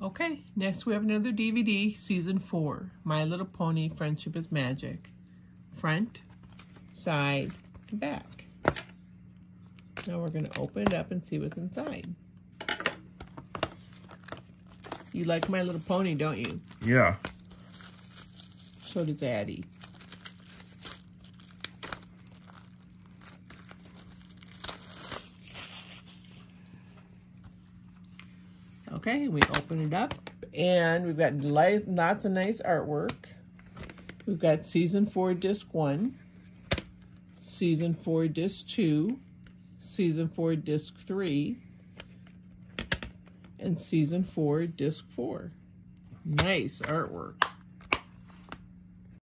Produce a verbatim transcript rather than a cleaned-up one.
Okay, next we have another D V D, Season four, My Little Pony, Friendship is Magic. Front, side, and back. Now we're going to open it up and see what's inside. You like My Little Pony, don't you? Yeah. So does Addie. Okay, we open it up, and we've got lots of nice artwork. We've got Season four, Disc one, Season four, Disc two, Season four, Disc three, and Season four, Disc four. Nice artwork.